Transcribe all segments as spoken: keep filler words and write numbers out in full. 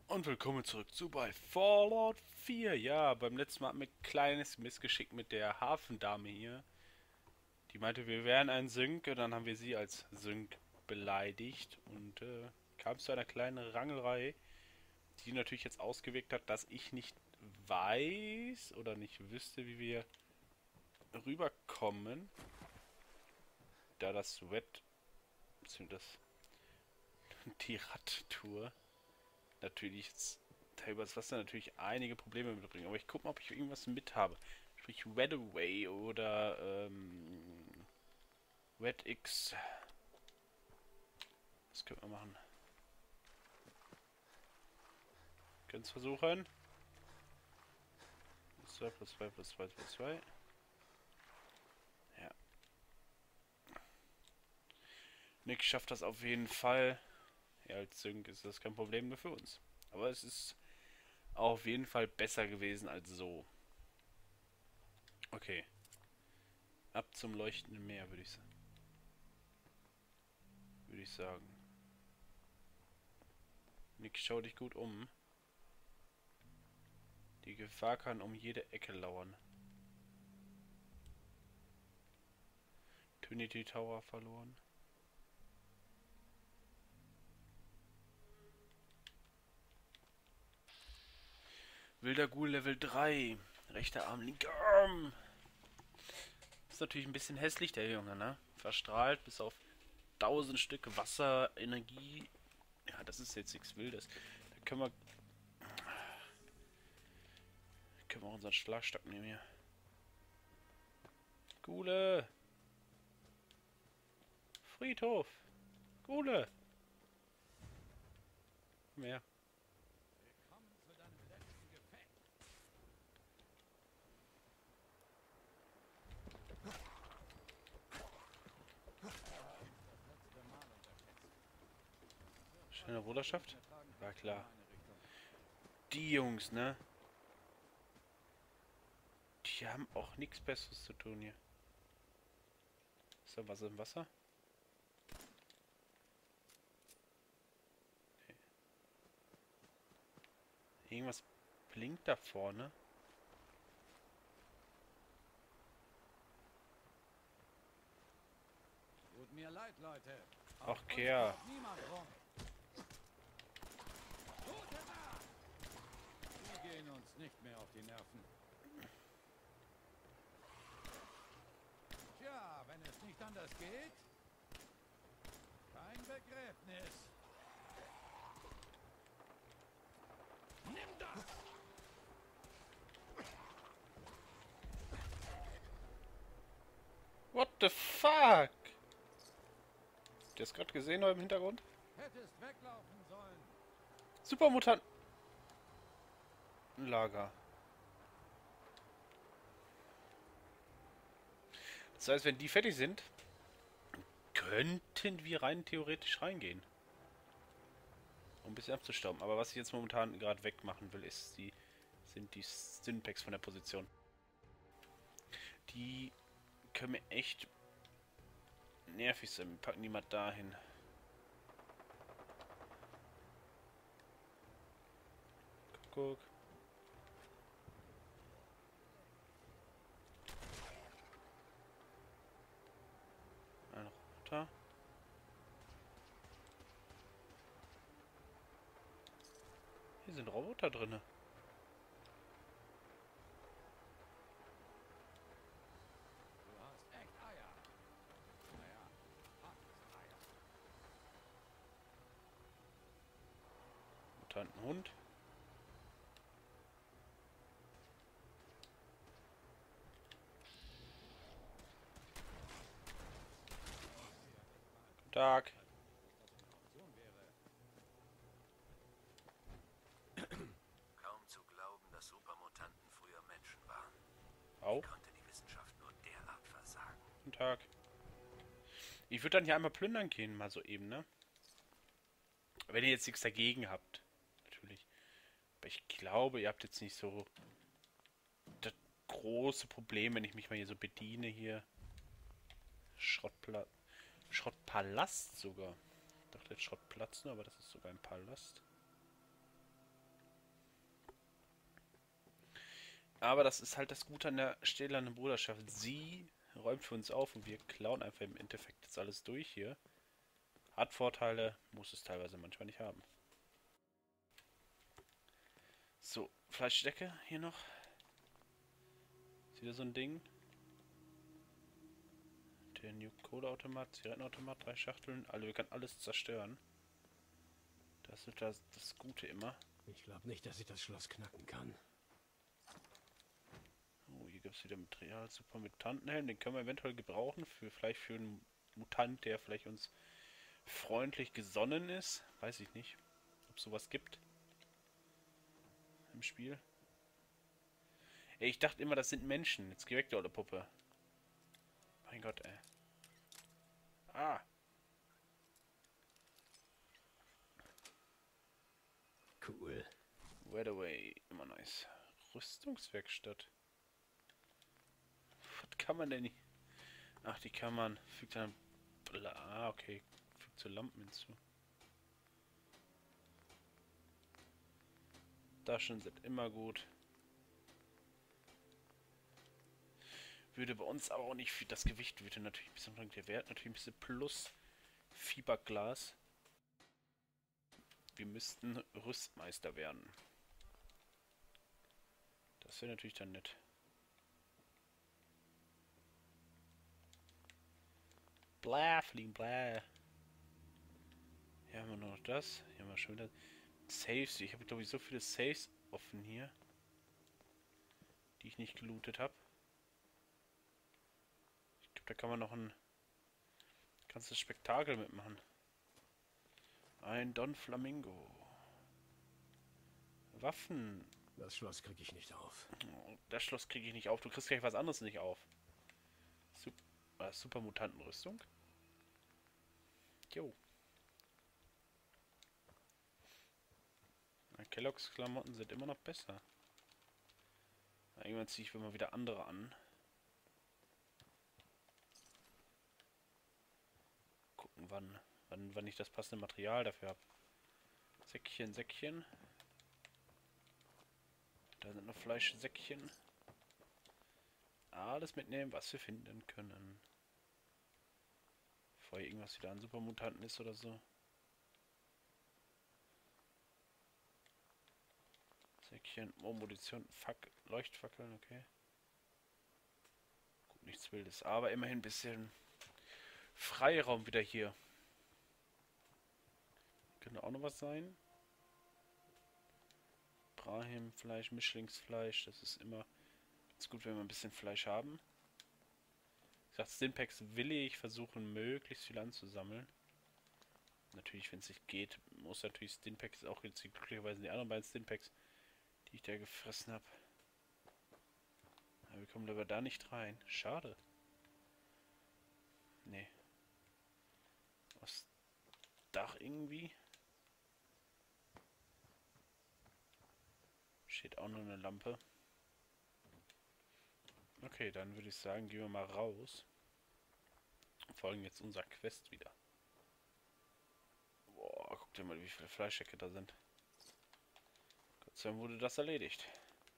Und willkommen zurück zu bei Fallout vier. Ja, beim letzten Mal hatten wir ein kleines Missgeschick mit der Hafendame hier. Die meinte, wir wären ein Sync, und dann haben wir sie als Sync beleidigt und äh, kam zu einer kleinen Rangelei, die natürlich jetzt ausgewirkt hat, dass ich nicht weiß oder nicht wüsste, wie wir rüberkommen, da das Wet, beziehungsweise die Radtour natürlich jetzt da übers Wasser natürlich einige Probleme mitbringen. Aber ich gucke mal, ob ich irgendwas mit habe. Sprich Wedaway oder ähm, WedX. Das können wir machen. Können es versuchen. zwei plus zwei plus zwei plus zwei. Ja. Nick schafft das auf jeden Fall. Ja, als Sync ist das kein Problem mehr für uns. Aber es ist auf jeden Fall besser gewesen als so. Okay. Ab zum leuchtenden Meer, würde ich, würd ich sagen. Nick, schau dich gut um. Die Gefahr kann um jede Ecke lauern. Trinity Tower verloren. Wilder Ghoul Level drei. Rechter Arm, linker Arm. Ist natürlich ein bisschen hässlich, der Junge, ne? Verstrahlt bis auf tausend Stück Wasser, Energie. Ja, das ist jetzt nichts Wildes. Da können wir, können wir unseren Schlagstock nehmen hier. Gule! Friedhof! Gule! Mehr. Schöne Bruderschaft? War klar. Die Jungs, ne? Die haben auch nichts Besseres zu tun hier. Ist da was im Wasser? Irgendwas blinkt da vorne. Tut mir leid, Leute. Auf Ach, uns Kea. kommt niemand rum. Gute Nacht! Die gehen uns nicht mehr auf die Nerven. Tja, wenn es nicht anders geht, kein Begräbnis. Nimm das! What the fuck? Habt ihr das gerade gesehen da im Hintergrund? Hättest weglaufen sollen. Supermutantenlager. Das heißt, wenn die fertig sind, könnten wir rein theoretisch reingehen. Um ein bisschen abzustauben. Aber was ich jetzt momentan gerade wegmachen will, ist die, sind die Synpacks von der Position. Die können mir echt nervig sein. Wir packen die mal dahin. Guck, guck. Ein Roboter. Hier sind Roboter drin. Du hast echt Eier. Naja, hast Eier. Mutantenhund. Guten Tag. Dass das eine Option wäre. Kaum zu glauben, dass Supermutanten früher Menschen waren. Wie Auch. konnte die Wissenschaft nur derart versagen? Guten Tag. Ich würde dann hier einmal plündern gehen, mal so eben, ne? Wenn ihr jetzt nichts dagegen habt. Natürlich. Aber ich glaube, ihr habt jetzt nicht so das große Problem, wenn ich mich mal hier so bediene hier. Schrottplatz. Schrottpalast sogar. Ich dachte jetzt Schrottplatz, nur, aber das ist sogar ein Palast. Aber das ist halt das Gute an der stählernen Bruderschaft. Sie räumt für uns auf und wir klauen einfach im Endeffekt jetzt alles durch hier. Hat Vorteile, muss es teilweise manchmal nicht haben. So, Fleischdecke hier noch. Ist wieder so ein Ding. Der New Cola-Automat, Zigarettenautomat, drei Schachteln. Also wir können alles zerstören. Das ist das, das Gute immer. Ich glaube nicht, dass ich das Schloss knacken kann. Oh, hier gibt es wieder Material. Super Mutantenhelm. Den können wir eventuell gebrauchen. Für vielleicht für einen Mutant, der vielleicht uns freundlich gesonnen ist. Weiß ich nicht, ob es sowas gibt. Im Spiel. Ey, ich dachte immer, das sind Menschen. Jetzt geh weg, du olle Puppe. Mein Gott, ey. Ah. Cool. Weatherway. Immer nice. Rüstungswerkstatt. Was kann man denn nicht? Ach, die kann man. Fügt dann. Ah, okay. Fügt so Lampen hinzu. Taschen sind immer gut. Würde bei uns aber auch nicht viel. Das Gewicht würde natürlich ein bisschen. Der Wert natürlich ein bisschen plus Fiberglas. Wir müssten Rüstmeister werden. Das wäre natürlich dann nett. Blah, fliegen, blah. Hier haben wir nur noch das. Hier haben wir schon wieder Saves. Ich habe, glaube ich, so viele Saves offen hier, die ich nicht gelootet habe. Ich glaube, da kann man noch ein ganzes Spektakel mitmachen. Ein Don Flamingo. Waffen. Das Schloss kriege ich nicht auf. Oh, das Schloss kriege ich nicht auf. Du kriegst gleich was anderes nicht auf. Super, Super Mutantenrüstung. Jo. Kelloggs Klamotten sind immer noch besser. Irgendwann ziehe ich mal wieder andere an. Gucken, wann, wann, wann ich das passende Material dafür habe. Säckchen, Säckchen. Da sind noch Fleischsäckchen. Alles mitnehmen, was wir finden können. Bevor hier irgendwas wieder an Supermutanten ist oder so. Säckchen, oh, Munition, Fuck, Leuchtfackeln, okay. Gut, nichts Wildes, aber immerhin ein bisschen Freiraum wieder hier. Könnte auch noch was sein. Brahim-Fleisch, Mischlingsfleisch, das ist immer ganz gut, wenn wir ein bisschen Fleisch haben. Ich sag, Stinpacks will ich versuchen, möglichst viel anzusammeln. Natürlich, wenn es nicht geht, muss natürlich Stinpacks auch jetzt glücklicherweise die anderen beiden Stinpacks, die ich da gefressen habe. Aber wir kommen aber da nicht rein. Schade. Nee. Aus Dach irgendwie. Steht auch nur eine Lampe. Okay, dann würde ich sagen, gehen wir mal raus. Und folgen jetzt unserer Quest wieder. Boah, guck dir mal, wie viele Fleischsäcke da sind. Gott sei Dank wurde das erledigt.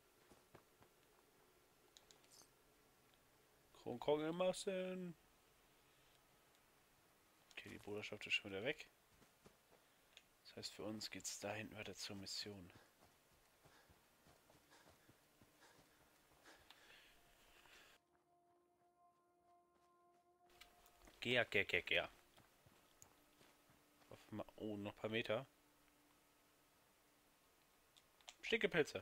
Kronkongelmassen. Okay, die Bruderschaft ist schon wieder weg. Das heißt, für uns geht es da hinten weiter zur Mission. Gea, gea, gea, gea. Oh, noch ein paar Meter. Stinkepilze.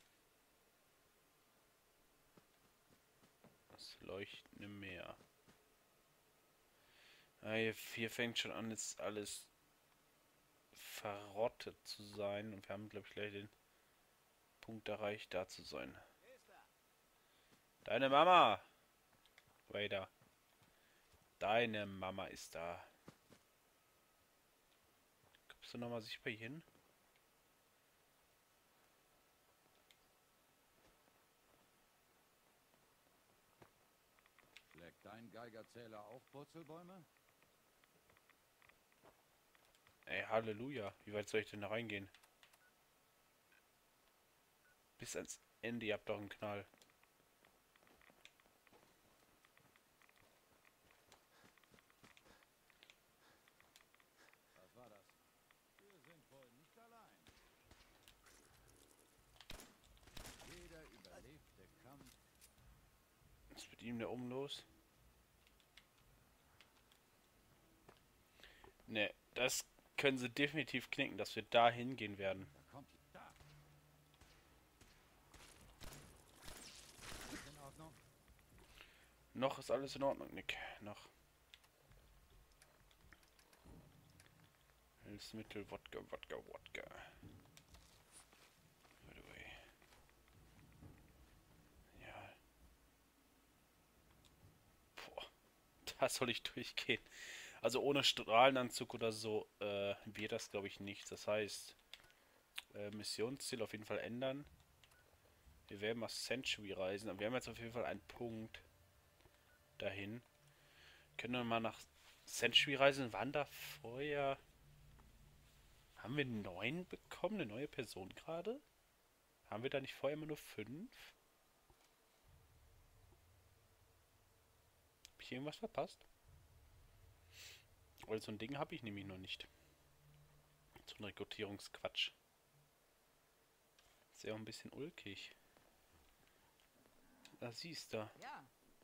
Das leuchtende Meer. Ah, hier, hier fängt schon an, jetzt alles verrottet zu sein. Und wir haben, glaube ich, gleich den Punkt erreicht, da zu sein. Deine Mama! Vader. Deine Mama ist da. Kommst du nochmal sicher hin? Schlägt dein Geigerzähler auch Purzelbäume? Ey, Halleluja. Wie weit soll ich denn da reingehen? Bis ans Ende, ihr habt doch einen Knall. Was war das? Wir sind wohl nicht allein. Jeder überlebte Kampf. Was ist mit ihm da oben los? Ne, das können sie definitiv knicken, dass wir da hingehen werden. Da kommt da. Ist in Ordnung. Noch ist alles in Ordnung, Nick. Noch. Hilfsmittel, Wodka, Wodka, Wodka. By the way. Ja. Boah. Da soll ich durchgehen. Also ohne Strahlenanzug oder so äh, wird das, glaube ich, nichts. Das heißt, äh, Missionsziel auf jeden Fall ändern. Wir werden mal Century reisen. Aber wir haben jetzt auf jeden Fall einen Punkt dahin. Können wir mal nach Century reisen? Waren da vorher... Haben wir einen neuen bekommen? Eine neue Person gerade? Haben wir da nicht vorher immer nur fünf? Hab ich irgendwas verpasst? Weil so ein Ding habe ich nämlich noch nicht. So ein Rekrutierungsquatsch. Ist ja auch ein bisschen ulkig. Da siehst du. Ja,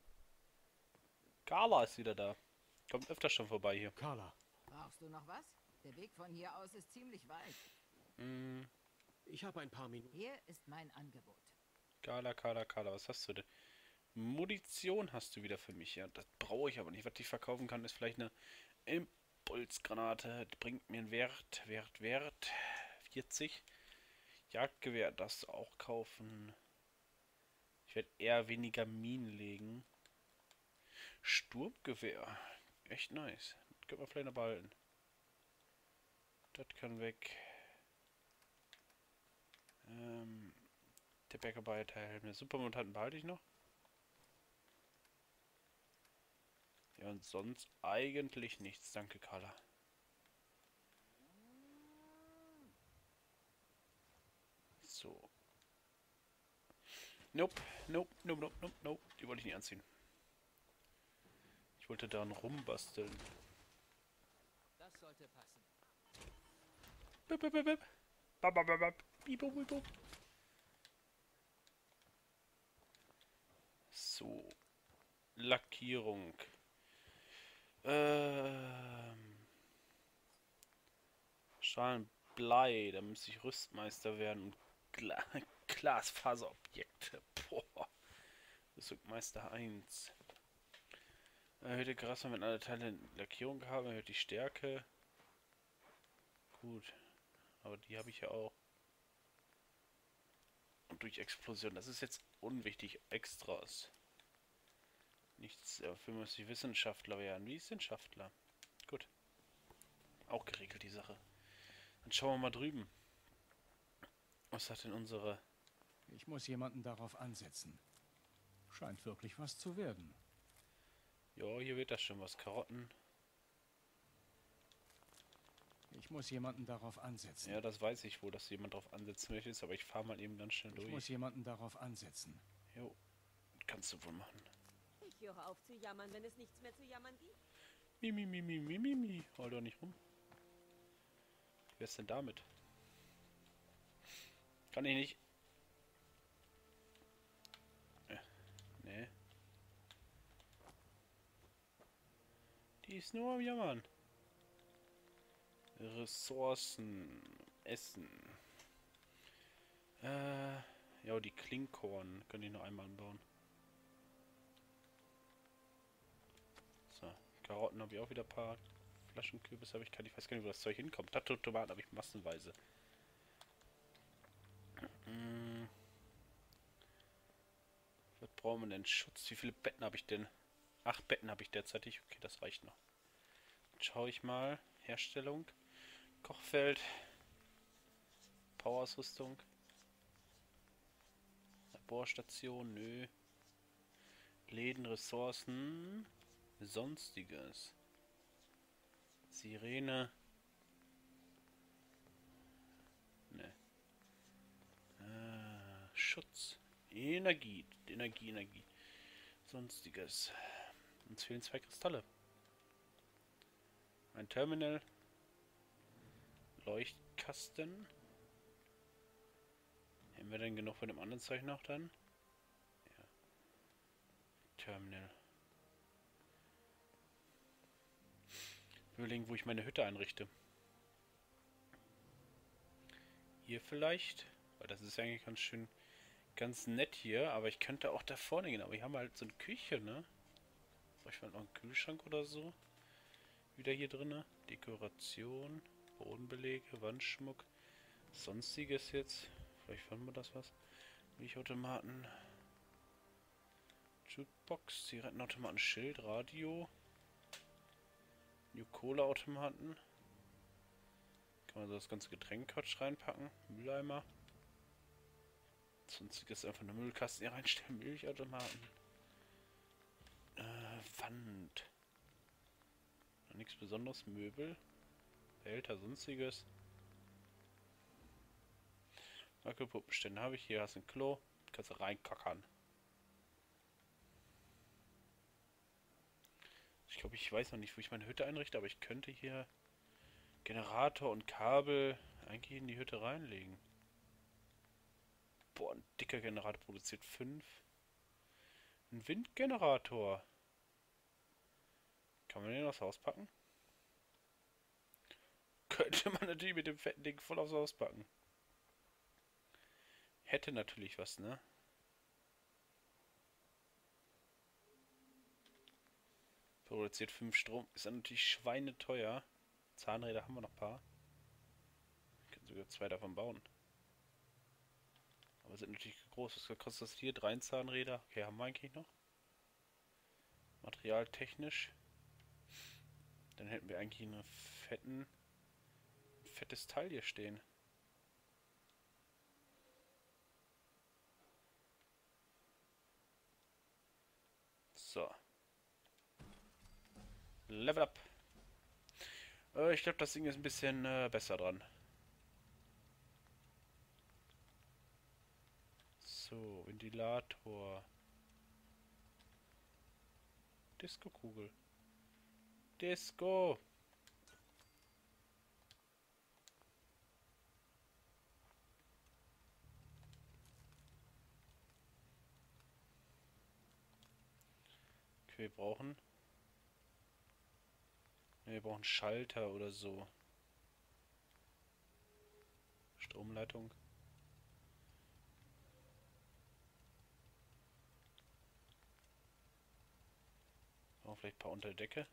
Carla ist wieder da. Kommt öfter schon vorbei hier. Carla, brauchst du noch was? Der Weg von hier aus ist ziemlich weit. Mm, ich habe ein paar Minuten. Hier ist mein Angebot. Carla, Carla, Carla, was hast du denn? Munition hast du wieder für mich. Ja, das brauche ich aber nicht. Was ich verkaufen kann, ist vielleicht eine Impulsgranate. Die bringt mir einen Wert, Wert, Wert. vierzig. Jagdgewehr, das auch kaufen. Ich werde eher weniger Minen legen. Sturmgewehr. Echt nice. Das können wir vielleicht noch behalten. Das kann weg. Ähm, der Bergarbeiterhelm. Der Supermutanten behalte ich noch. Ja, und sonst eigentlich nichts. Danke, Carla. So. Nope, nope, nope, nope, nope, nope. Die wollte ich nicht anziehen. Ich wollte daran rumbasteln. Das sollte passen. Bip, bip, bip, bip. Bap, bap, bap, bap. Bip, bip, bip, bip. So. Lackierung. Ähm. Strahlenblei. Da müsste ich Rüstmeister werden. Und Gla Glasfaserobjekte. Boah. Rüstmeister eins. Erhöhte Grasser, wenn alle Teile Lackierung haben, erhöht die Stärke. Gut. Aber die habe ich ja auch. Und durch Explosion. Das ist jetzt unwichtig. Extras. Nichts. Dafür muss ich Wissenschaftler werden. Wissenschaftler. Gut. Auch geregelt die Sache. Dann schauen wir mal drüben. Was hat denn unsere... Ich muss jemanden darauf ansetzen. Scheint wirklich was zu werden. Ja, hier wird das schon was. Karotten. Ich muss jemanden darauf ansetzen. Ja, das weiß ich wohl, dass jemand drauf ansetzen möchte, aber ich fahre mal eben ganz schnell Ich durch. muss jemanden darauf ansetzen. Jo, kannst du wohl machen. Ich höre auf zu jammern, wenn es nichts mehr zu jammern gibt. Mi, mi, mi, mi, mi, mi, mi. Hol doch nicht rum. Wie wär's denn damit? Kann ich nicht. Äh, nee. Die ist nur am Jammern. Ressourcen. Essen. Äh, ja, die Klinkorn kann ich noch einmal anbauen. So, Karotten habe ich auch wieder ein paar. Flaschenkürbis habe ich keine. Ich weiß gar nicht, wo das Zeug hinkommt. Tomaten habe ich massenweise. Hm. Was brauchen wir denn? Schutz. Wie viele Betten habe ich denn? Acht Betten habe ich derzeitig. Okay, das reicht noch. Dann schaue ich mal. Herstellung. Kochfeld. Powerausrüstung. Laborstation. Nö. Läden, Ressourcen. Sonstiges. Sirene. Ne. Äh, Schutz. Energie, Energie, Energie. Sonstiges. Uns fehlen zwei Kristalle. Ein Terminal. Leuchtkasten. Haben wir denn genug von dem anderen Zeug noch dann? Ja. Terminal. Überlegen, wo ich meine Hütte einrichte. Hier vielleicht. Weil das ist eigentlich ganz schön, ganz nett hier. Aber ich könnte auch da vorne gehen. Aber hier haben wir halt so eine Küche, ne? Brauche ich mal noch einen Kühlschrank oder so? Wieder hier drinne. Dekoration, Bodenbelege, Wandschmuck, sonstiges jetzt. Vielleicht fanden wir das was. Milchautomaten. Jukebox, Zigarettenautomaten, Schild, Radio. New Cola-Automaten. Kann man so das ganze Getränkquatsch reinpacken. Mülleimer. Sonstiges einfach eine Müllkasten hier reinstellen. Milchautomaten. Äh, Wand. Nichts Besonderes. Möbel. Behälter, sonstiges. Wackelpuppenstände habe ich. Hier hast du ein Klo. Kannst du reinkackern. Ich glaube, ich weiß noch nicht, wo ich meine Hütte einrichte, aber ich könnte hier Generator und Kabel eigentlich in die Hütte reinlegen. Boah, ein dicker Generator produziert fünf. Ein Windgenerator. Kann man den aufs Haus packen? Könnte man natürlich mit dem fetten Ding voll aufs Haus packen. Hätte natürlich was, ne? Produziert fünf Strom. Ist dann natürlich schweineteuer. Zahnräder haben wir noch ein paar. Können sogar zwei davon bauen. Aber sind natürlich groß. Was kostet das hier? Drei Zahnräder. Okay, haben wir eigentlich noch. Materialtechnisch. Dann hätten wir eigentlich einen fetten, ein fettes Teil hier stehen. So. Level up. Äh, ich glaube, das Ding ist ein bisschen äh, besser dran. So, Ventilator. Disco-Kugel. Disco. Okay, wir brauchen... Ne, wir brauchen Schalter oder so. Stromleitung. Brauchen vielleicht ein paar unter der Decke.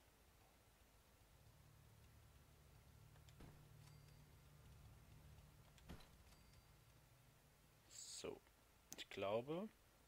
So, ich glaube...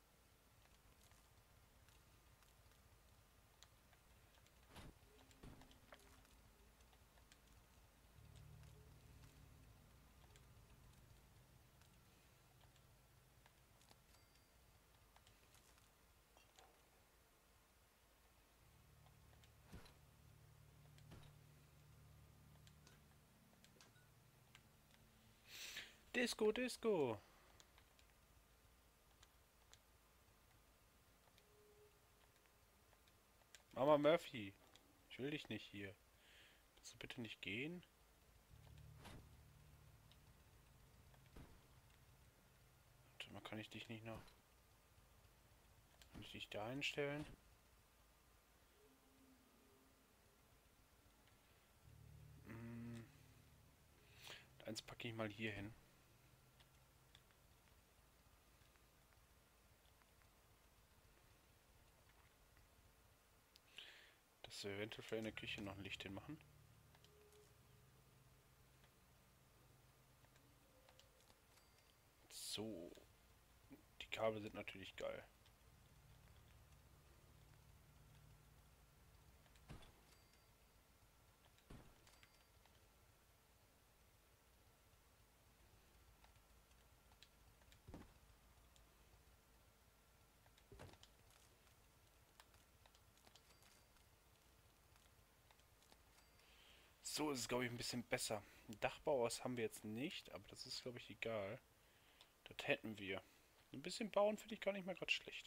Disco, Disco! Mama Murphy, ich will dich nicht hier. Kannst du bitte nicht gehen? Warte mal, kann ich dich nicht noch... Kann ich dich da einstellen? Hm. Eins packe ich mal hier hin. Dass wir eventuell für in der Küche noch ein Licht hinmachen. So. Die Kabel sind natürlich geil. So ist es, glaube ich, ein bisschen besser. Ein Dachbauhaus haben wir jetzt nicht, aber das ist, glaube ich, egal. Das hätten wir. Ein bisschen bauen finde ich gar nicht mal gerade schlecht.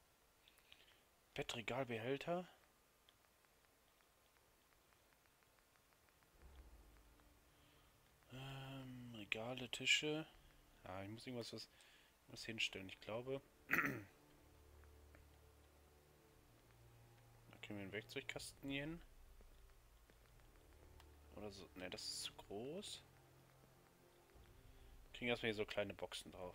Bettregalbehälter. Ähm, Regale, Tische. Ja, ich muss irgendwas was, was hinstellen. Ich glaube. Da können wir einen Werkzeugkasten hier hin. Oder so. Ne, das ist zu groß. Kriegen erstmal hier so kleine Boxen drauf.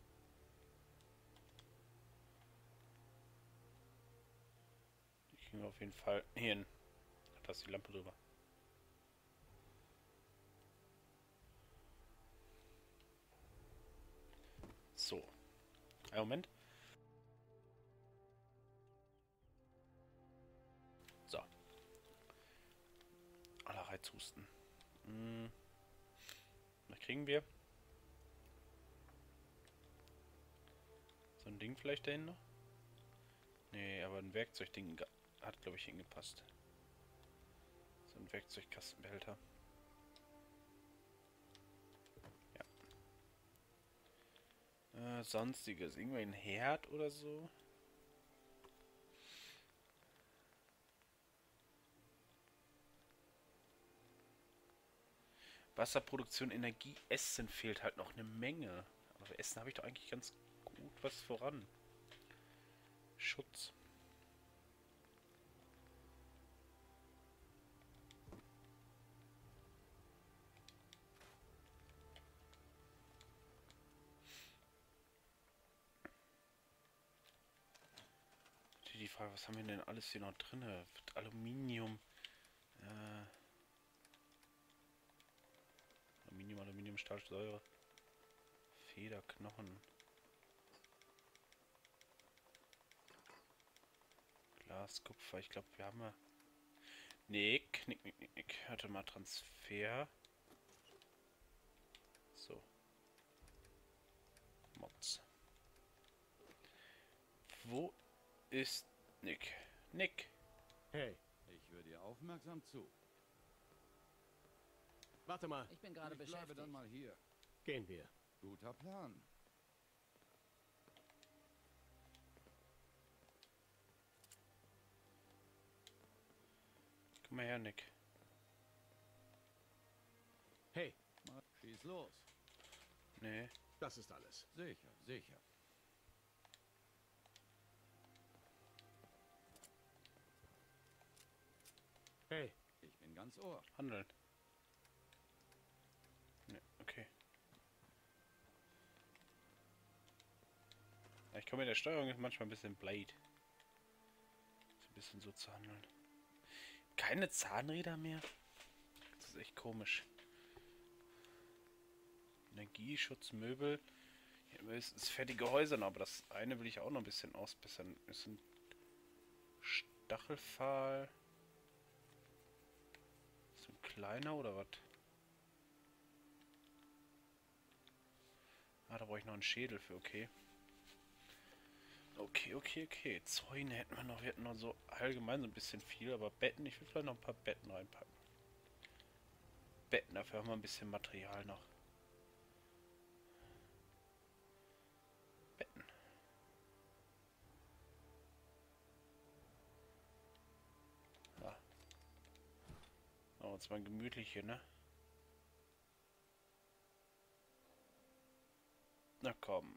Die kriegen wir auf jeden Fall hier hin. Da ist die Lampe drüber. So. Einen Moment. So. Aller Reizhusten. Hm. Was kriegen wir? So ein Ding vielleicht dahin noch? Nee, aber ein Werkzeugding hat, glaube ich, hingepasst. So ein Werkzeugkastenbehälter. Ja. Äh, sonstiges. Irgendwie ein Herd oder so? Wasserproduktion, Energie, Essen fehlt halt noch eine Menge. Aber für Essen habe ich doch eigentlich ganz gut was voran. Schutz. Die Frage, was haben wir denn alles hier noch drin? Aluminium. Äh, Aluminium, Aluminium, Stahlsäure. Federknochen. Glas, Kupfer. Ich glaube, wir haben ja... Nick, Nick, Nick, Nick, Nick. Warte mal, Transfer. So. Mods. Wo ist Nick? Nick. Hey, Ich höre dir aufmerksam zu. warte mal. Ich bin gerade Ich bleibe beschäftigt. dann mal hier. Gehen wir. Guter Plan. Komm mal her, Nick. Hey, Mal schieß los. Nee. das ist alles. Sicher, sicher. Hey, Ich bin ganz Ohr. Handeln. Nee, okay. Ja, ich komme mit der Steuerung ist manchmal ein bisschen blöd. So ein bisschen so zu handeln. Keine Zahnräder mehr? Das ist echt komisch. Energieschutz, Möbel. Hier ist, ist fertige Häuser noch, aber das eine will ich auch noch ein bisschen ausbessern. Ist ein Stachelpfahl. Ist ein kleiner oder was? Ah, da brauche ich noch einen Schädel für, okay. Okay, okay, okay. Zäune hätten wir noch. Wir hätten noch so allgemein so ein bisschen viel, aber Betten, ich will vielleicht noch ein paar Betten reinpacken. Betten, dafür haben wir ein bisschen Material noch. Betten. Ja. Machen wir uns mal ein gemütliche, ne? Na komm.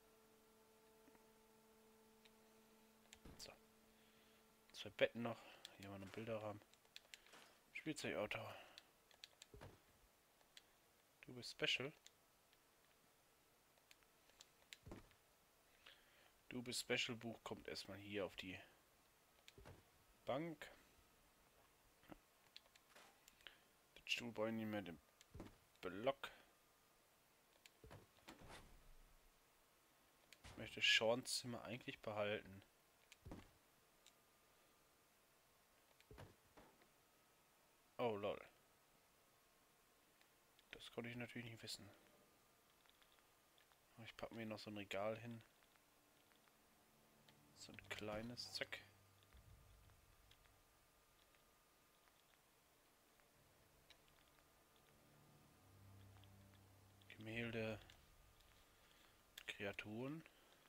So. Zwei Betten noch. Hier haben wir noch einen Bilderrahmen. Spielzeugauto. Du bist special. Du bist Special Buch kommt erstmal hier auf die Bank. Den Stuhl brauche ich den Block. Ich möchte Seans Zimmer eigentlich behalten. Oh lol. Das konnte ich natürlich nicht wissen. Ich packe mir noch so ein Regal hin. So ein kleines, zack. Gemälde, Kreaturen.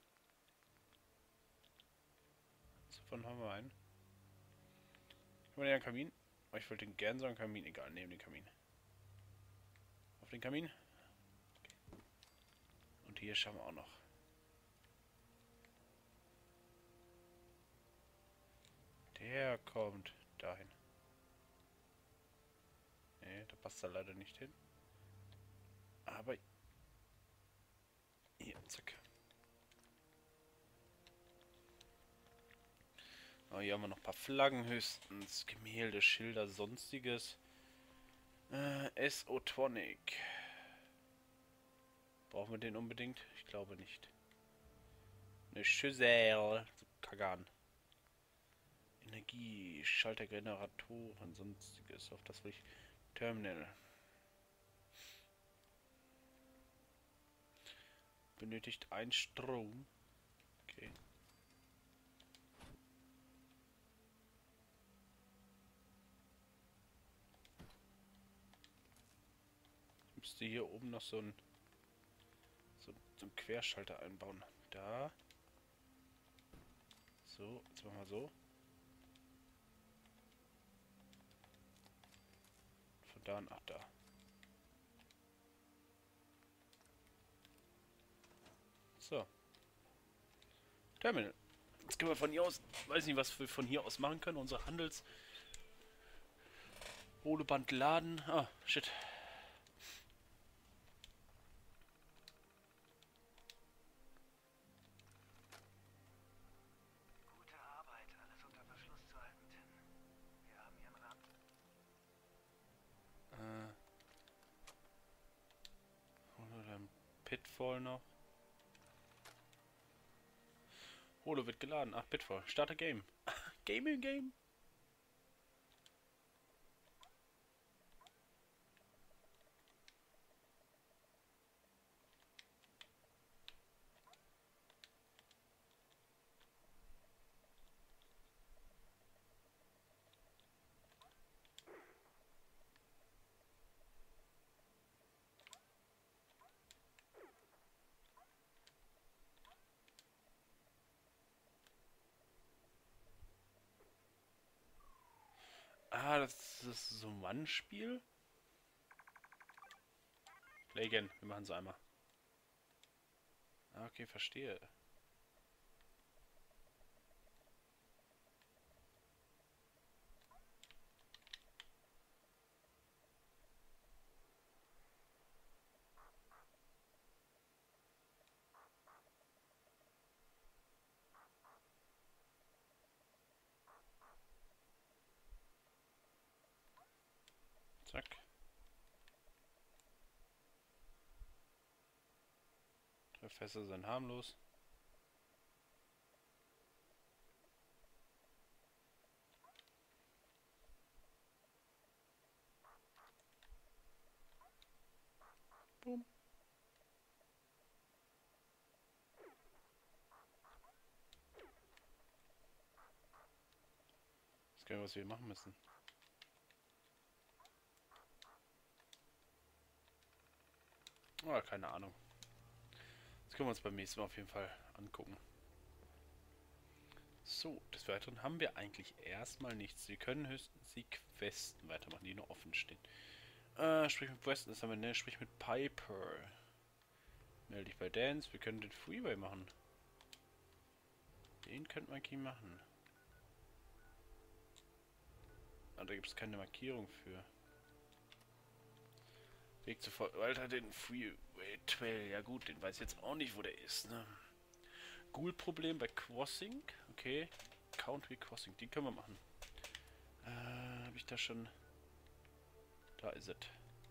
Davon haben wir einen. Haben wir den Kamin? Oh, ich wollte den gern so einen Kamin. Egal, neben den Kamin. Auf den Kamin. Okay. Und hier schauen wir auch noch. Der kommt dahin. Ne, da passt er leider nicht hin. Aber hier, zack. Oh, hier haben wir noch ein paar Flaggen höchstens. Gemälde, Schilder, sonstiges. Äh, S O Tonic. Brauchen wir den unbedingt? Ich glaube nicht. Eine Schüssel. Kagan. Energie, Schalter, Generatoren, sonstiges. Auf das will ich. Terminal. Benötigt ein Strom. Okay. Ich müsste hier oben noch so ein so, so einen Querschalter einbauen. Da. So, jetzt machen wir so. Von da nach da. So. Terminal. Jetzt können wir von hier aus, weiß nicht, was wir von hier aus machen können. Unsere Handels Holeband laden. Ah, shit. Gute Arbeit, alles unter Verschluss zu halten, Tim. Wir haben hier einen Rand. Äh. Oder ein Pitfall noch. Holo wird geladen. Ach, Pitfall. Starte Game. Game in Game. Ah, das ist so ein One-Spiel. Play again. Wir machen es einmal. Ah, okay, verstehe. Zack. Drei Fässer sind harmlos. Boom. Das ist geil, was wir machen müssen. Oh, keine Ahnung. Das können wir uns beim nächsten Mal auf jeden Fall angucken. So, des Weiteren haben wir eigentlich erstmal nichts. Wir können höchstens die Questen weitermachen, die noch offen stehen. Äh, sprich mit Weston, das haben wir, ne? Sprich mit Piper. Melde dich bei Dance. Wir können den Freeway machen. Den könnte man hier machen. Aber da gibt es keine Markierung für. Weg zu Walter, den Freeway zwölf. Ja gut, den weiß jetzt auch nicht, wo der ist, ne? Ghoul-Problem bei Crossing. Okay. Country Crossing, die können wir machen. Äh, habe ich da schon... Da ist es.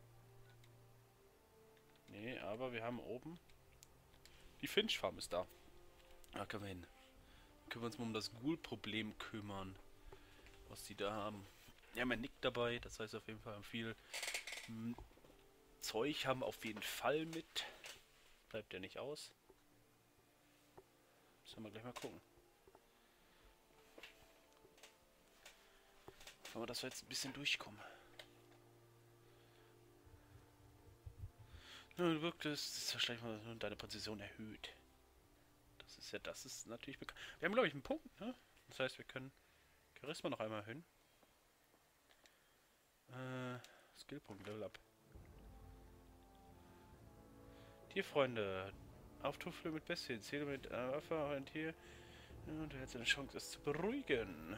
Nee, aber wir haben oben... Die Finch Farm ist da. Da können wir hin. Dann können wir uns mal um das Ghoul-Problem kümmern. Was die da haben. Wir haben ja Nick dabei, das heißt auf jeden Fall viel... Hm, Zeug haben wir auf jeden Fall mit. Bleibt ja nicht aus. Müssen wir gleich mal gucken. Hoffen wir, dass wir jetzt ein bisschen durchkommen. Nun wirkt es, ist wahrscheinlich mal deine Präzision erhöht. Das ist ja, das ist natürlich bekannt. Wir haben, glaube ich, einen Punkt, ne? Das heißt, wir können Charisma noch einmal erhöhen. Äh, Skillpunkt, Level Up. Tierfreunde. Auftufel mit Bestien. Ziele mit einer Waffe auf ein Tier. Und du hättest eine Chance, es zu beruhigen.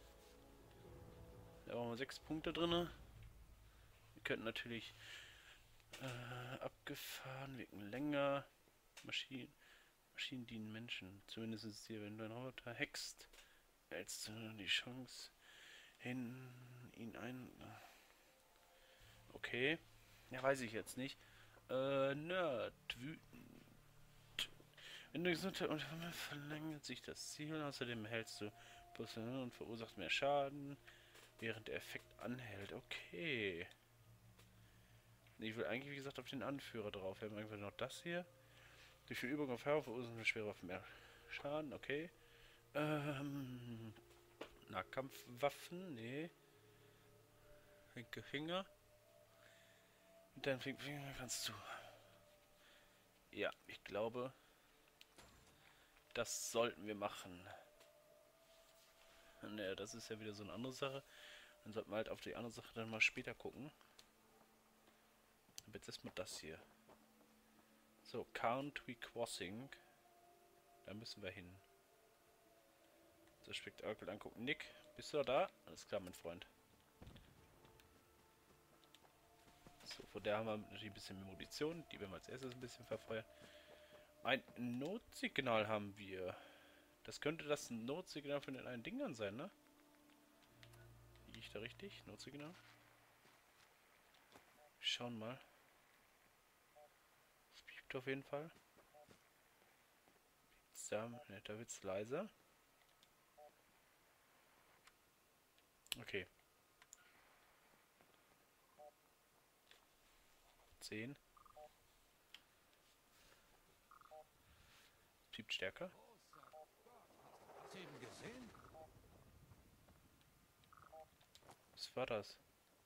Da haben wir sechs Punkte drin. Wir könnten natürlich äh, abgefahren, wirken länger. Maschinen, Maschinen dienen Menschen. Zumindest ist es hier, wenn du einen Roboter hackst, hältst du die Chance hin, ihn ein. Okay. Ja, weiß ich jetzt nicht. Äh, Nerd, wütend. Wenn du Gesundheit und verlängert sich das Ziel, außerdem hältst du Position und verursacht mehr Schaden, während der Effekt anhält. Okay. Ich will eigentlich, wie gesagt, auf den Anführer drauf. Wir haben einfach noch das hier. Durch die Übung auf Hau verursacht eine schwere Waffe mehr Schaden. Okay. Ähm. Nahkampfwaffen? Nee. Linke Finger. Mit deinem linken Finger kannst du. Ja, ich glaube, das sollten wir machen. Naja, das ist ja wieder so eine andere Sache. Dann sollten wir halt auf die andere Sache dann mal später gucken. Aber jetzt erstmal das hier. So, Country Crossing. Da müssen wir hin. Das Spektakel angucken. Nick, bist du da? Alles klar, mein Freund. So, von der haben wir natürlich ein bisschen mehr Munition. Die werden wir als erstes ein bisschen verfeuern. Ein Notsignal haben wir. Das könnte das Notsignal von den einen Dingern sein, ne? Liege ich da richtig? Notsignal? Schauen mal. Es piept auf jeden Fall. Da, ne, da wird es leiser. Okay. zehn. Piept stärker. Hast du eben gesehen? Was war das?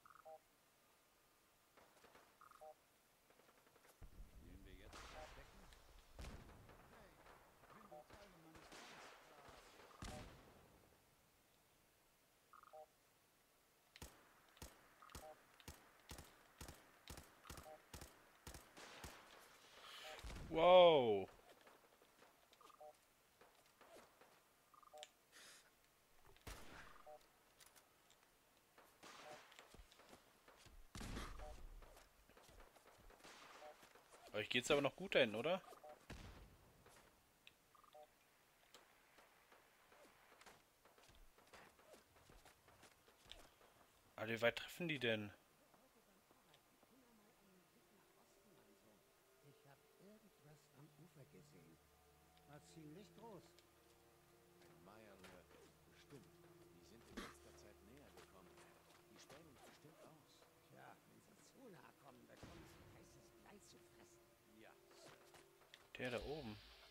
Nehmen wir jetzt das Becken? Hey, wenn du Teile meines Plans Wow! Euch geht's aber noch gut dahin, oder? Aber wie weit treffen die denn? Ich habe irgendwas am Ufer gesehen. War ziemlich groß. Ein Meierlöhr. Bestimmt. Die sind in letzter Zeit näher gekommen. Die spähen uns bestimmt aus. Tja, wenn sie zu nah kommen, bekommen sie heißes Blei zu fressen. Ja, Sir. Der da oben.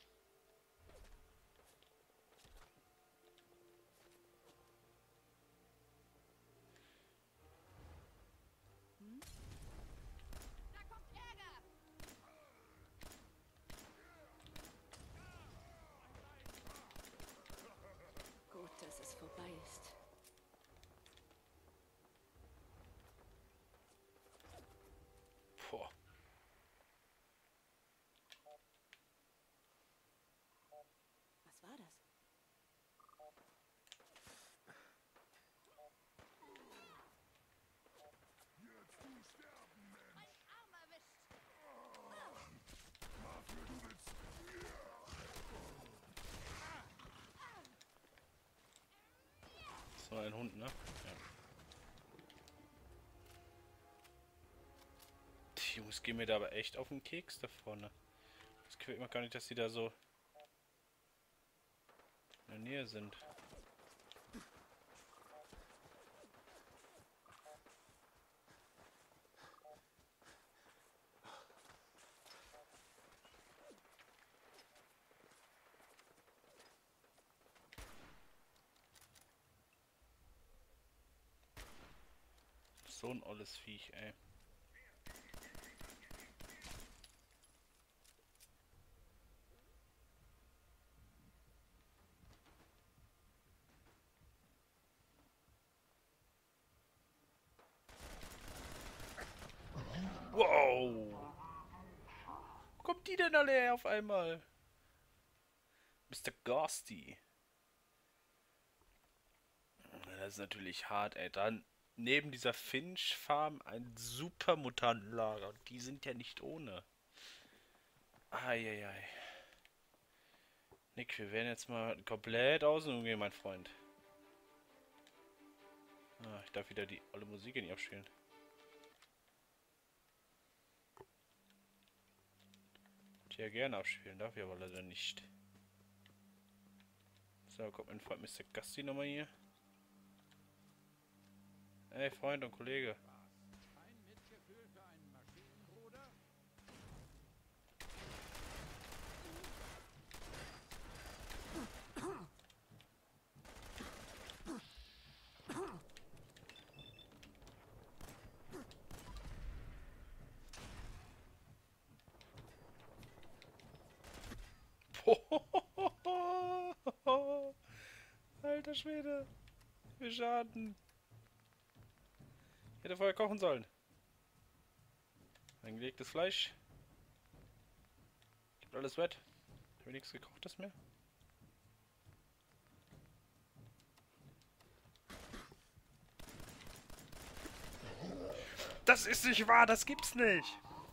Da kommt Ärger! Gut, dass es vorbei ist. Boah. Was war das? Mein Arm erwischt! Das war ein Hund, ne? Ja. Die Jungs gehen mir da aber echt auf den Keks da vorne. Das gefällt mir gar nicht, dass die da so in der Nähe sind. So ein olles Viech, ey. Oh. Wo kommt die denn alle her auf einmal? Mister Ghosty. Das ist natürlich hart, ey. Dann neben dieser Finch-Farm ein super Mutantenlager. Und die sind ja nicht ohne. Eieiei. Nick, wir werden jetzt mal komplett außen umgehen, mein Freund. Ah, ich darf wieder die olle Musik nicht abspielen. Ich ja gerne abspielen, darf ich aber leider nicht. So, kommt mein Freund Mister Gasti nochmal hier. Hey, Freund und Kollege. Kein Mitgefühl für einen Maschinenbruder? Alter Schwede. Wir Schaden. Ich hätte vorher kochen sollen. Eingelegtes Fleisch. Gibt alles wett. Habe nichts gekochtes mehr. Das ist nicht wahr, das gibt's nicht.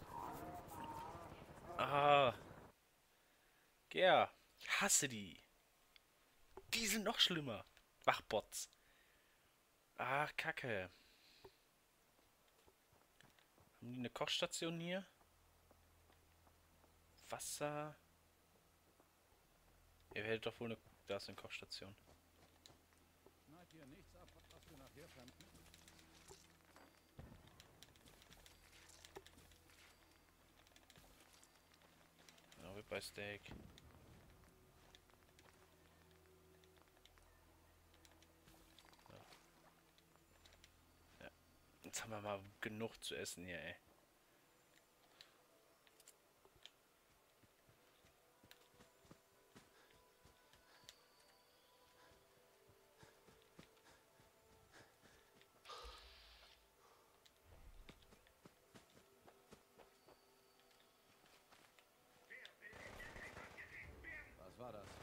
Ah. Ja, ich hasse die. Die sind noch schlimmer. Wachbots. Ach, Kacke. Haben die eine Kochstation hier? Wasser. Ihr werdet doch wohl eine... Da ist eine Kochstation. Schneid dir nichts ab, was wir nachher vermieten. Ja, Ribeye Steak. Ja. Jetzt haben wir mal genug zu essen hier, ey. Was war das?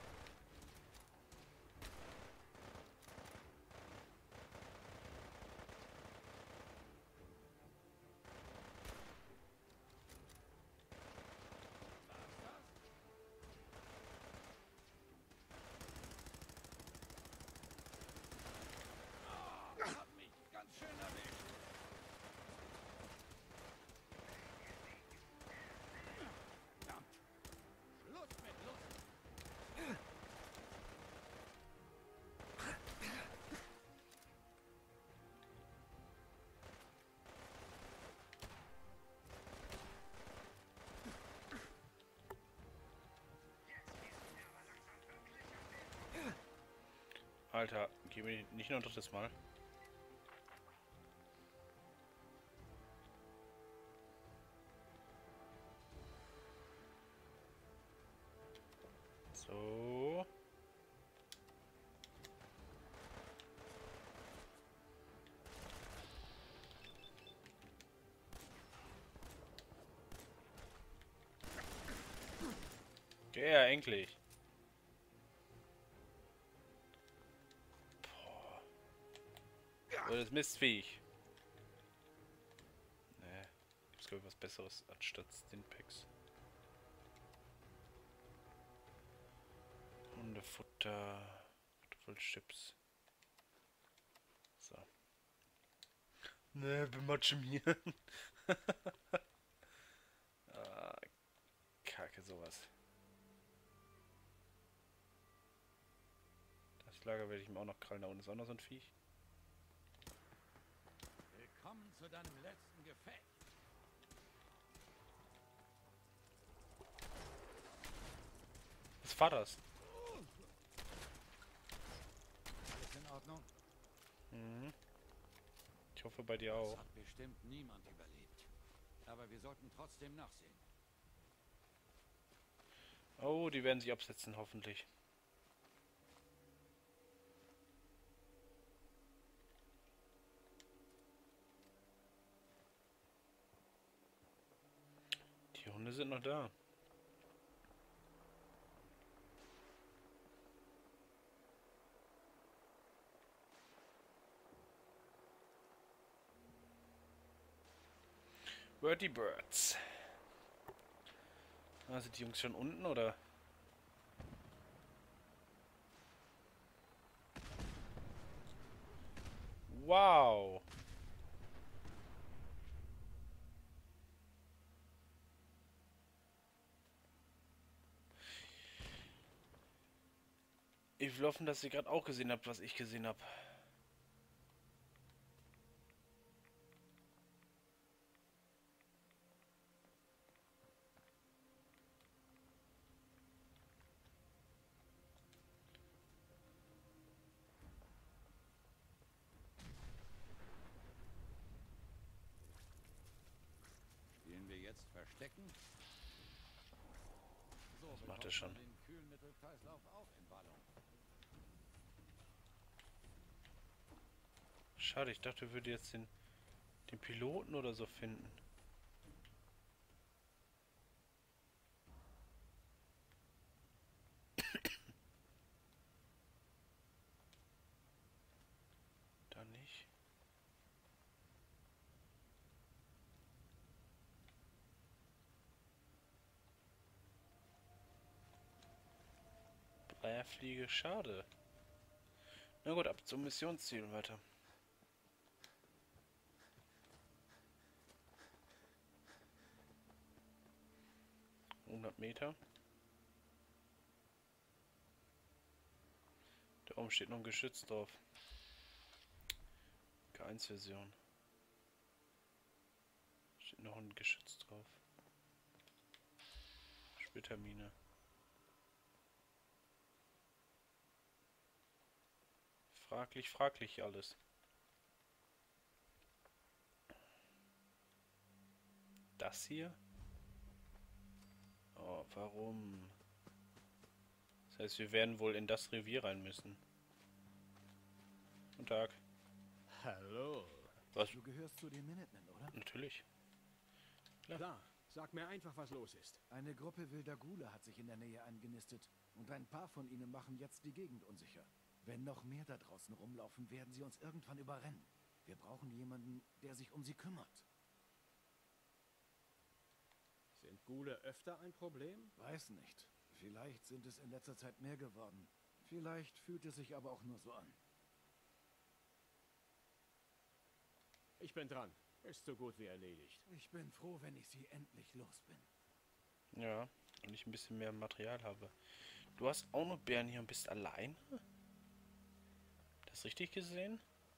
Hat mich ganz schön erwischt. Verdammt. Schluss mit Lust. Alter, geh mir nicht nur ein drittes Mal. So. Ja, endlich. Boah. So, das Mistviech. Ne, gibt's glaube ich was Besseres anstatt Stinpacks. Hundefutter, Kartoffelchips. So. Ne, bematschemieren. ah, Kacke, sowas. Das Lager werde ich mir auch noch krallen. Da unten ist auch noch so ein Viech. Willkommen zu deinem letzten Gefecht. Was war das? Alles in Ordnung? Mhm. Ich hoffe bei dir Das auch. hat bestimmt niemand überlebt. Aber wir sollten trotzdem nachsehen. Oh, die werden sich absetzen, hoffentlich. Wir sind noch da. Where die Birds? Ah, sind die Jungs schon unten, oder? Wow! Ich will hoffen, dass ihr gerade auch gesehen habt, was ich gesehen habe. Spielen wir jetzt Verstecken? So, Das macht bekommt er schon. man den Kühlmittelkreislauf auch in Wallung. Schade, ich dachte, wir würden jetzt den, den Piloten oder so finden. Da nicht. Bleierfliege, schade. Na gut, ab zum Missionsziel weiter. hundert Meter. Da oben steht noch ein Geschütz drauf. K eins Version. Steht noch ein Geschütz drauf. Splittermine. Fraglich, fraglich alles. Das hier? Oh, warum? Das heißt, wir werden wohl in das Revier rein müssen. Guten Tag. Hallo. Was? Du gehörst zu den Minutemen, oder? Natürlich. Klar, sag mir einfach, was los ist. Eine Gruppe wilder Ghule hat sich in der Nähe eingenistet und ein paar von ihnen machen jetzt die Gegend unsicher. Wenn noch mehr da draußen rumlaufen, werden sie uns irgendwann überrennen. Wir brauchen jemanden, der sich um sie kümmert. Sind Ghule öfter ein Problem? Weiß nicht. Vielleicht sind es in letzter Zeit mehr geworden. Vielleicht fühlt es sich aber auch nur so an. Ich bin dran. Ist so gut wie erledigt. Ich bin froh, wenn ich sie endlich los bin. Ja, und ich ein bisschen mehr Material habe. Du hast auch noch Bären hier und bist allein? Das richtig gesehen?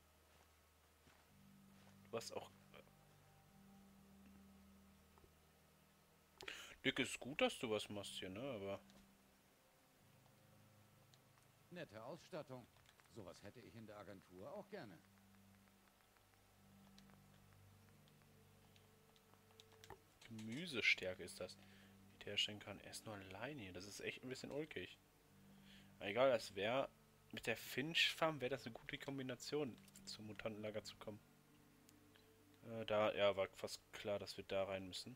Du hast auch... Dick, ist gut, dass du was machst hier, ne? Aber... Nette Ausstattung. Sowas hätte ich in der Agentur auch gerne. Gemüsestärke ist das. Die der herstellen kann. Er ist nur allein hier. Das ist echt ein bisschen ulkig. Aber egal, das wäre... Mit der Finch-Farm wäre das eine gute Kombination, zum Mutantenlager zu kommen. Äh, da, ja, war fast klar, dass wir da rein müssen.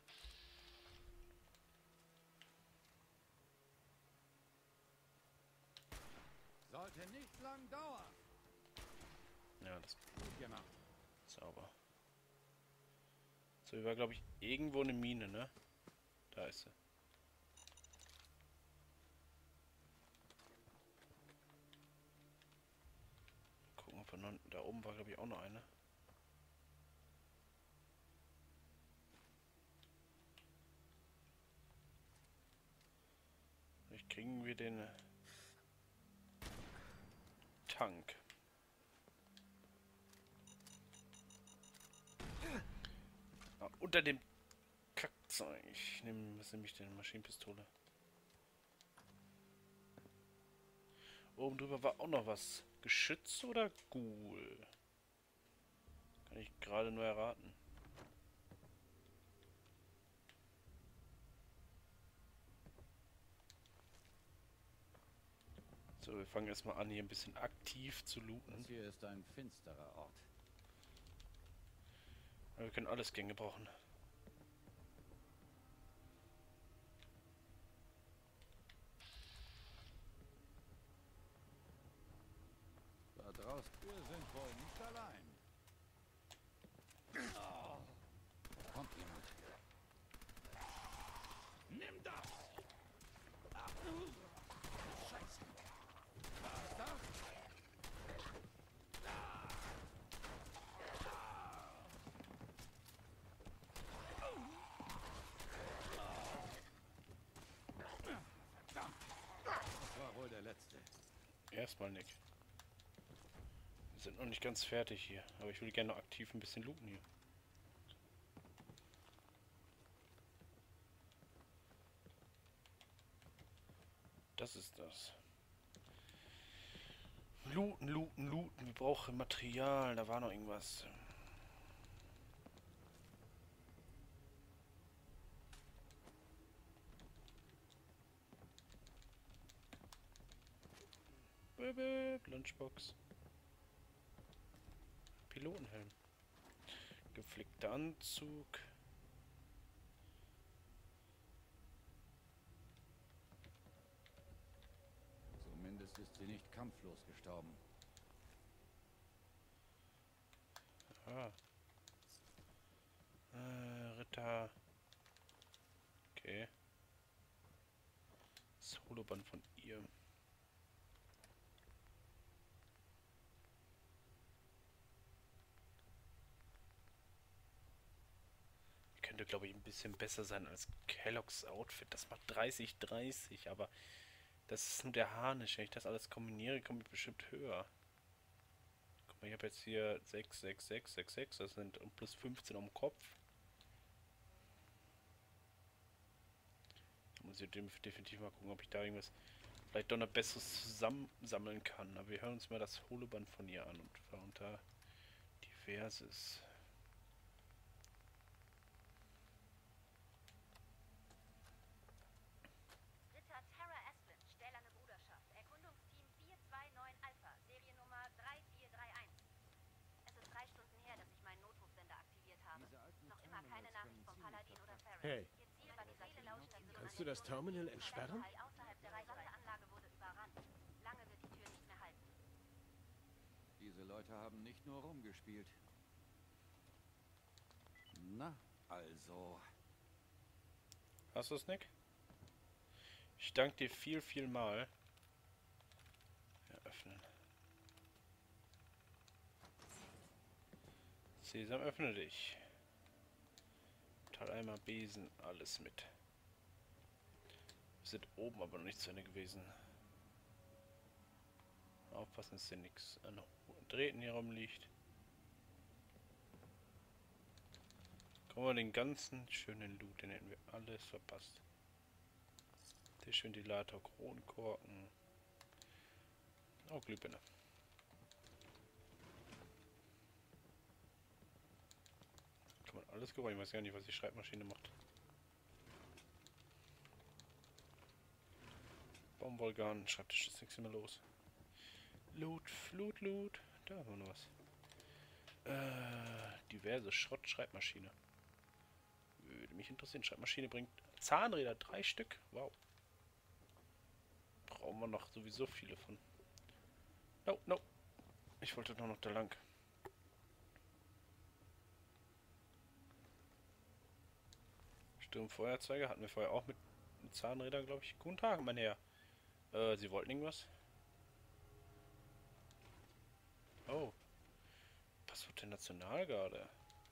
Sollte nicht lang dauern. Ja, das Gut gemacht. ist sauber. So, hier war, glaube ich, irgendwo eine Mine, ne? Da ist sie. Gucken, ob wir noch, da oben war, glaube ich, auch noch eine. Vielleicht kriegen wir den Tank. Ah, unter dem Kackzeug. Ich nehme, was nehme ich denn? Maschinenpistole. Oben drüber war auch noch was. Geschütz oder Ghoul? Kann ich gerade nur erraten. So, wir fangen erstmal an, hier ein bisschen aktiv zu looten. Das hier ist ein finsterer Ort. Aber wir können alles Gänge brauchen. aus. Wir sind wohl nicht allein. Oh. Kommt jemand. Nimm das! Ach du! Scheiße! Was das? Das war wohl der letzte. Erstmal Nick. Wir sind noch nicht ganz fertig hier, aber ich will gerne noch aktiv ein bisschen looten hier. Das ist das. Looten, looten, looten. Wir brauchen Material. Da war noch irgendwas. Bäh, Lunchbox. Pilotenhelm. Geflickter Anzug. Zumindest ist sie nicht kampflos gestorben. Ah. Äh, Ritter. Okay. Das Holoband von ihr. Könnte, glaube ich, ein bisschen besser sein als Kellogg's Outfit. Das macht dreißig dreißig, aber das ist nur der Harnisch. Wenn ich das alles kombiniere, komme ich bestimmt höher. Guck mal, ich habe jetzt hier sechs, sechs, sechs, sechs, sechs. Das sind plus fünfzehn am Kopf. Da muss ich definitiv mal gucken, ob ich da irgendwas vielleicht doch noch Besseres zusammensammeln kann. Aber wir hören uns mal das Holoband von ihr an und zwar unter Diverses. Hey, kannst du das Terminal entsperren? Diese Leute haben nicht nur rumgespielt. Na, also. Hast du es, Nick? Ich danke dir viel, viel mal. Eröffnen. Sesam, öffne dich. Eimer, Besen, alles mit. Wir sind oben aber noch nicht zu Ende gewesen. Aufpassen, dass hier nichts an Drähten hier rumliegt. Guck mal, den ganzen schönen Loot, den hätten wir alles verpasst. Tischventilator, Kronkorken. Oh, Glühbirne. Alles geworden, ich weiß gar nicht, was die Schreibmaschine macht. Baumwollgarn, Schreibtisch ist nichts mehr los. Loot, Loot, Loot. Da haben wir noch was. Äh, diverse Schrott-Schreibmaschine. Würde mich interessieren. Schreibmaschine bringt Zahnräder, drei Stück. Wow. Brauchen wir noch sowieso viele von. No, no. Ich wollte nur noch da lang. Sturmfeuerzeuge hatten wir vorher auch mit, mit Zahnrädern, glaube ich. Guten Tag, mein Herr. Äh, Sie wollten irgendwas? Oh. Passwort der Nationalgarde.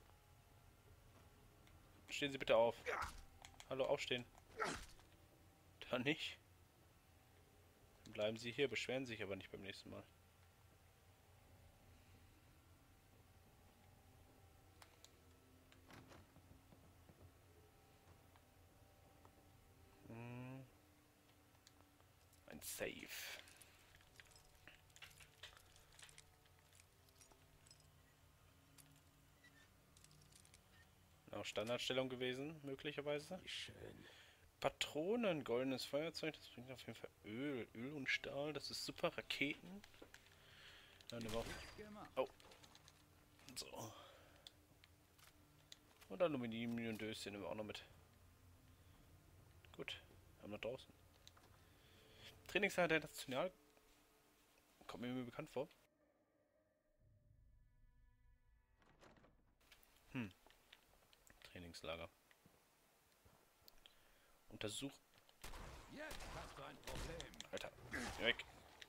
Stehen Sie bitte auf. Hallo, aufstehen. Da nicht. Dann bleiben Sie hier, beschweren sich aber nicht beim nächsten Mal. Ein Safe. Auch Standardstellung gewesen, möglicherweise. Schön. Patronen, goldenes Feuerzeug, das bringt auf jeden Fall Öl. Öl und Stahl, das ist super. Raketen. Ja, eine Woche. Oh. So. Und Aluminium und Döschen nehmen wir auch noch mit. Gut, haben wir draußen. Trainingslager der National. Kommt mir irgendwie bekannt vor. Trainingslager. Untersuch... Jetzt hast du ein Problem. Alter, geh weg.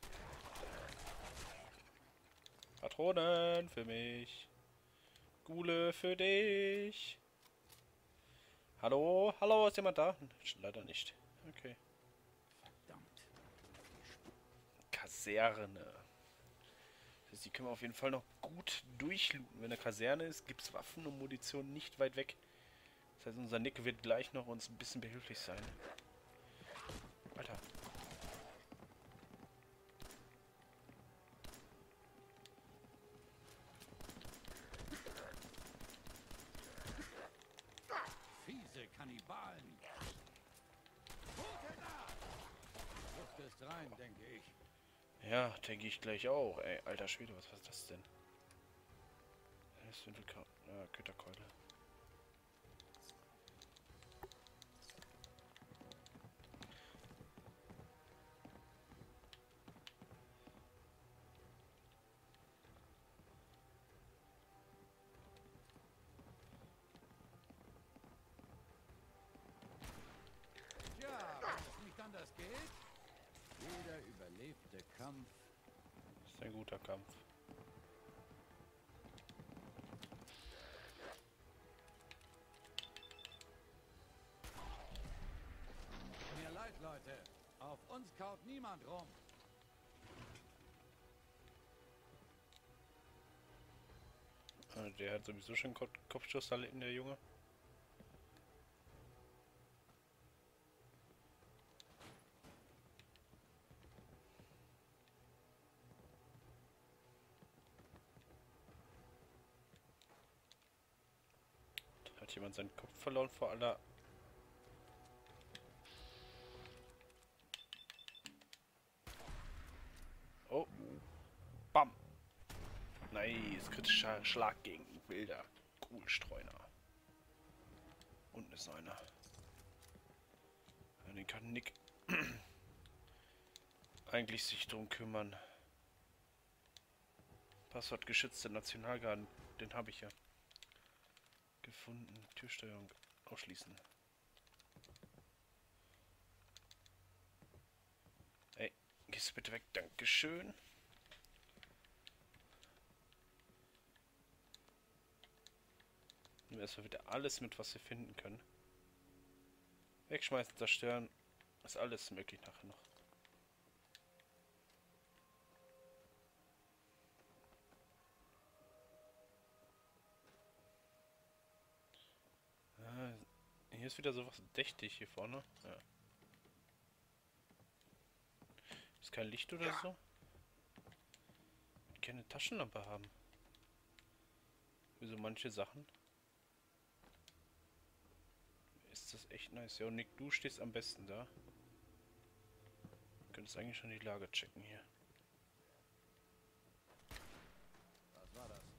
Patronen für mich. Gule für dich. Hallo? Hallo, ist jemand da? Leider nicht. Okay. Verdammt. Kaserne. Das heißt, die können wir auf jeden Fall noch gut durchlooten. Wenn eine Kaserne ist, gibt es Waffen und Munition nicht weit weg. Das heißt, unser Nick wird gleich noch uns ein bisschen behilflich sein. Alter. Fiese Kannibalen. Gute Nacht. Luft ist rein, denke ich. Ja, denke ich gleich auch. Ey, alter Schwede, was war das denn? Das ist eine ja, Köterkeule. Tja, wenn es nicht anders geht. Jeder überlebte Kampf. Das ist ein guter Kampf. Mir leid, Leute. Auf uns kaut niemand rum. Ah, der hat sowieso schon Ko Kopfschuss erlitten, der Junge. Hat jemand seinen Kopf verloren vor aller... Oh. Bam. Nice. Kritischer Schlag gegen Wilder. Kugelstreuner. Unten ist einer. Den kann Nick eigentlich sich drum kümmern. Passwort geschützte Nationalgarden. Den habe ich ja. Gefunden. Türsteuerung ausschließen. Ey, gehst du bitte weg. Dankeschön. Nehmen wir erstmal wieder alles mit, was wir finden können. Wegschmeißen, zerstören. Ist alles möglich nachher noch. Ah, hier ist wieder sowas dächtig hier vorne. Ja. Ist kein Licht oder so? Keine Taschenlampe haben. Wie so manche Sachen. Ist das echt nice. Ja, und Nick, du stehst am besten da. Du könntest eigentlich schon die Lage checken hier. Was war das?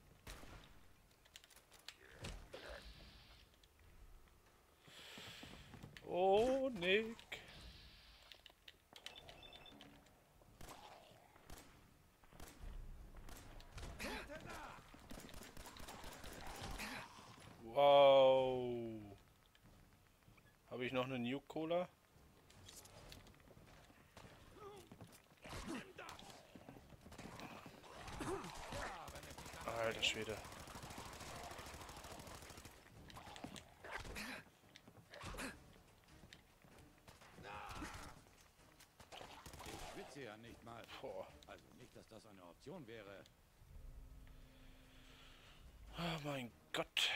Oh, Nick. Wow. Habe ich noch eine New Cola? Alter Schwede. Ich schwitze ja nicht mal. Boah. Also nicht, dass das eine Option wäre. Oh mein Gott.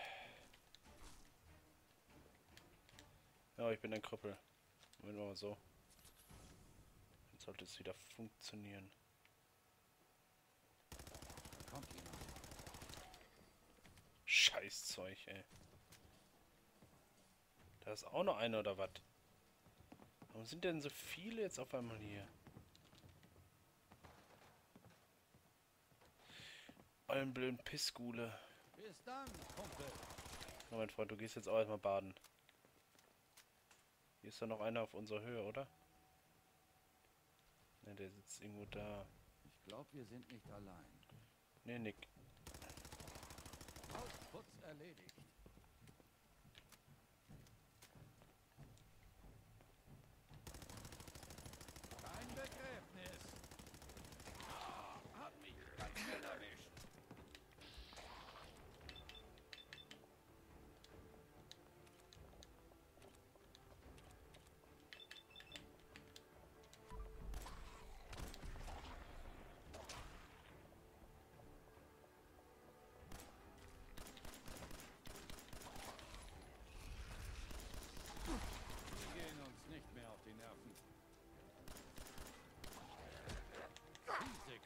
Ja, ich bin ein Krüppel. Moment mal so. Jetzt sollte es wieder funktionieren. Kommt jemand. Scheißzeug, ey. Da ist auch noch einer oder was? Warum sind denn so viele jetzt auf einmal hier? Euren blöden Pissgule. Bis dann, Kumpel. Oh, mein Freund, du gehst jetzt auch erstmal baden. Hier ist doch noch einer auf unserer Höhe, oder? Ne, der sitzt irgendwo da. Ich glaube, wir sind nicht allein. Ne, Nick. Ausputz erledigt.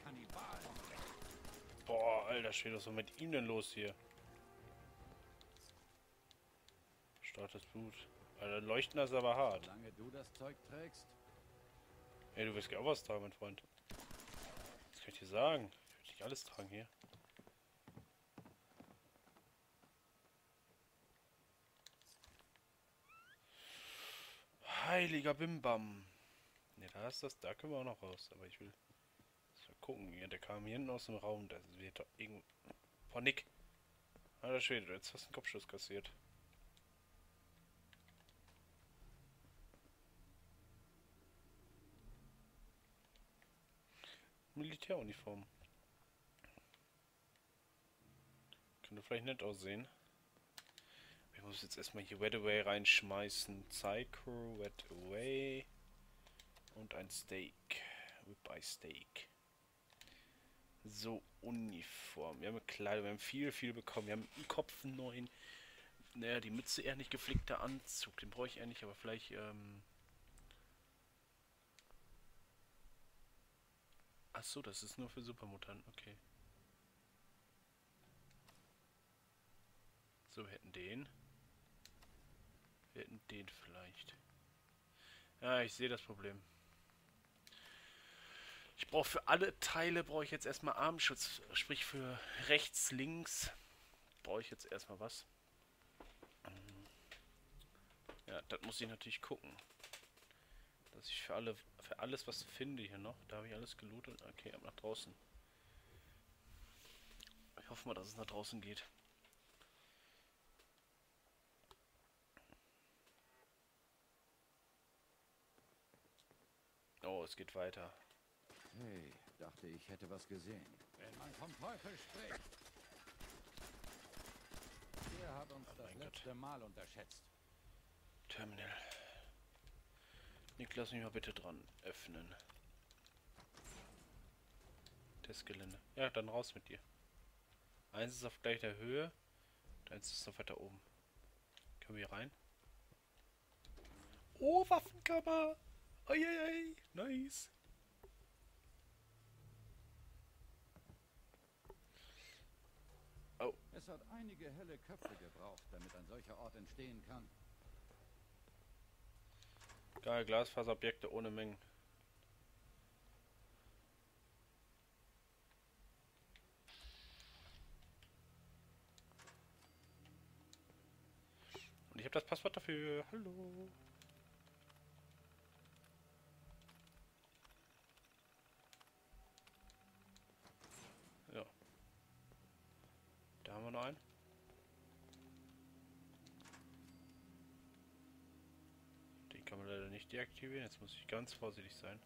Kannibalen! Boah, Alter, steht doch so mit ihm denn los hier? Startes Blut. Alter, leuchten das aber hart. Solange du das Zeug trägst, Ey, du wirst ja auch was tragen, mein Freund. Was kann ich dir sagen? Ich würde nicht alles tragen hier. Heiliger Bimbam. Ne, da ist das, da können wir auch noch raus. Aber ich will mal gucken. Ja, der kam hier hinten aus dem Raum. Da wird doch irgendwo. Boah, Nick. Alter Schwede, jetzt hast du einen Kopfschuss kassiert. Militäruniform. Könnte vielleicht nett aussehen. Ich muss jetzt erstmal hier Wet Away reinschmeißen. Psycho, Wet Away. Und ein Steak. Ribeye Steak. So, Uniform. Wir haben Kleidung, wir haben viel, viel bekommen. Wir haben einen Kopf einen neuen. Naja, die Mütze eher nicht geflickter Anzug. Den brauche ich eher nicht, aber vielleicht, ähm. Achso, das ist nur für Supermutanten, okay. So, wir hätten den. Wir hätten den vielleicht. Ja, ich sehe das Problem. Ich brauche für alle Teile, brauche ich jetzt erstmal Armschutz. Sprich für rechts, links brauche ich jetzt erstmal was. Ja, das muss ich natürlich gucken. Dass ich für alle, für alles was finde hier noch. Da habe ich alles gelootet. Okay, ab nach draußen. Ich hoffe mal, dass es nach draußen geht. Oh, es geht weiter. hey, dachte ich hätte was gesehen. Wenn man vom Teufel spricht. Der hat uns Oh das mein Gott. letzte Mal unterschätzt. Terminal. Nick, lass mich mal bitte dran öffnen. Testgelände. Ja, dann raus mit dir. Eins ist auf gleicher Höhe. Eins ist noch weiter oben. Können wir hier rein? Oh, Waffenkammer! Eieiei, nice. Oh. Es hat einige helle Köpfe gebraucht, damit ein solcher Ort entstehen kann. Geil, Glasfaserobjekte ohne Mengen. Und ich habe das Passwort dafür. Hallo. Ja. Da haben wir noch einen. Den kann man leider nicht deaktivieren. Jetzt muss ich ganz vorsichtig sein.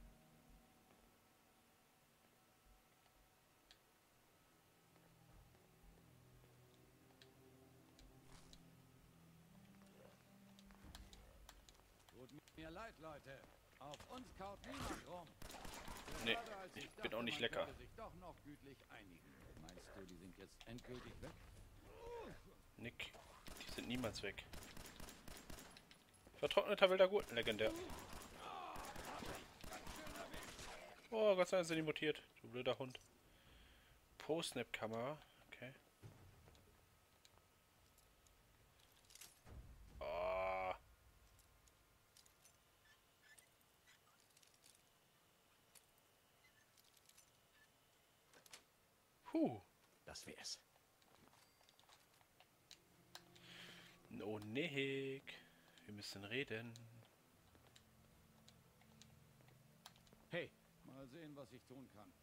Tut mir leid, Leute. Auf uns kaut niemand rum. Nee, Gerade als ich dachte, bin auch nicht man lecker. könnte sich doch noch gütlich einigen. Meinst du, die sind jetzt endgültig weg? Nick, die sind niemals weg. Vertrockneter wilder Gurken, legendär. Oh, Gott sei Dank sind die mutiert. Du blöder Hund. Post-Snap-Kamera. Okay. Oh. Huh. Das wär's. Oh, Nick. Wir müssen reden. Hey, Mal sehen, was ich tun kann.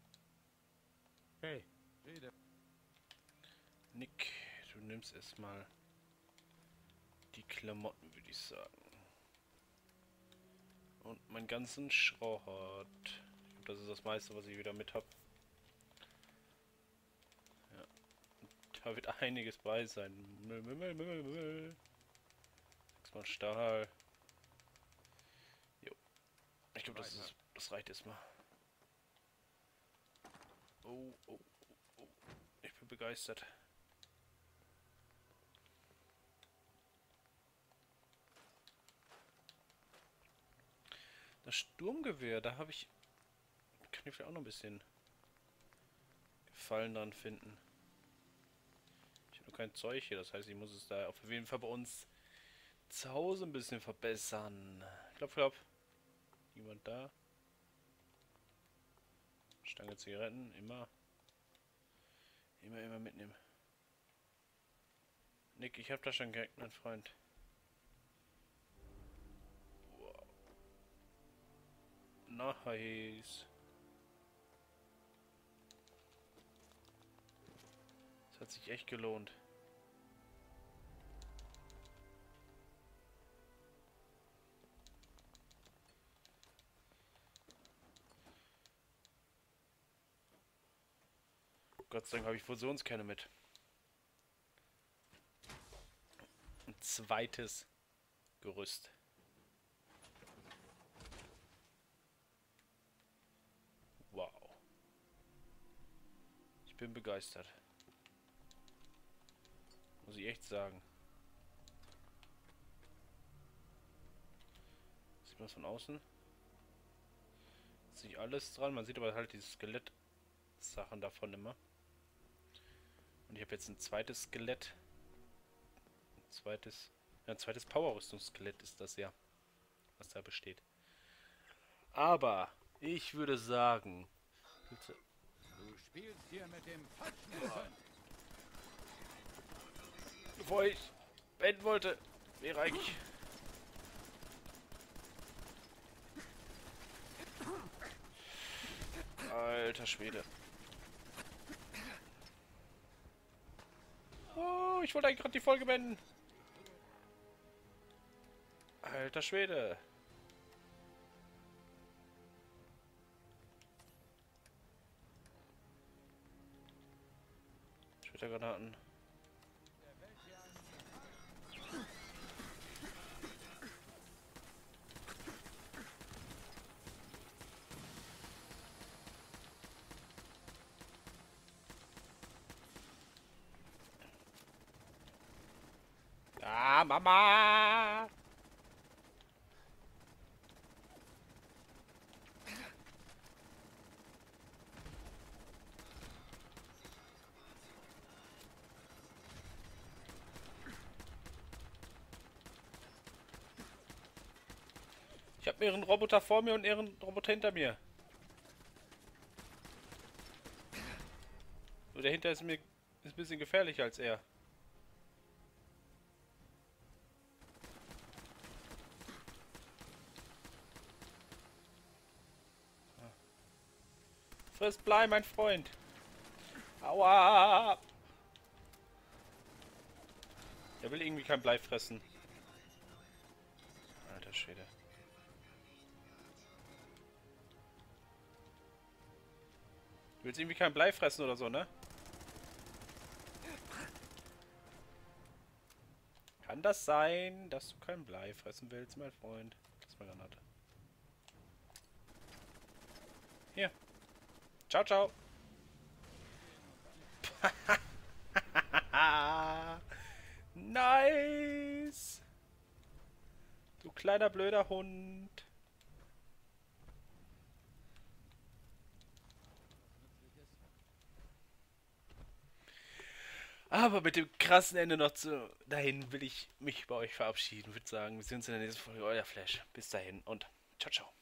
hey, Rede. Nick, du nimmst erstmal die Klamotten, würde ich sagen. Und meinen ganzen Schrott. Ich glaub, das ist das meiste, was ich wieder mit habe. Ja. Da wird einiges bei sein. Müll, Müll, Müll, Müll, Müll. Sechsmal Stahl. Jo. Ich glaube, das ist, das reicht erstmal. Oh, oh, oh, oh. Ich bin begeistert. Das Sturmgewehr, da habe ich... Kann mir vielleicht auch noch ein bisschen Gefallen dran finden. Ich habe nur kein Zeug hier, das heißt, ich muss es da auf jeden Fall bei uns zu Hause ein bisschen verbessern. Klopf, klopf. Niemand da. Stange Zigaretten, immer. Immer, immer mitnehmen. Nick, ich hab das schon gehackt, mein Freund. Wow. Nice. Das hat sich echt gelohnt. Gott sei Dank habe ich Fusionskerne mit. Ein zweites Gerüst. Wow. Ich bin begeistert. Muss ich echt sagen. Sieht man es von außen? Ist nicht alles dran. Man sieht aber halt die Skelett-Sachen davon immer. Und ich habe jetzt ein zweites Skelett. Ein zweites. Ja, ein zweites Power-Rüstungsskelett ist das ja. Was da besteht. Aber ich würde sagen. Bitte. Du spielst hier mit dem falschen. Bevor ich beenden wollte, wäre eigentlich. Alter Schwede. Oh, ich wollte eigentlich gerade die Folge beenden. Alter Schwede. Splittergranaten. Ah, Mama! Ich habe ihren Roboter vor mir und ihren Roboter hinter mir. Nur der hinter ist mir ist ein bisschen gefährlicher als er. Friss Blei, mein Freund. Aua! Er will irgendwie kein Blei fressen. Alter Schwede. Du willst irgendwie kein Blei fressen oder so, ne? Kann das sein, dass du kein Blei fressen willst, mein Freund? Das ist meine Granate. Hier. Ciao, ciao. Nice. Du kleiner blöder Hund. Aber mit dem krassen Ende noch zu dahin will ich mich bei euch verabschieden. Würde sagen, wir sehen uns in der nächsten Folge. Euer Flash. Bis dahin und ciao, ciao.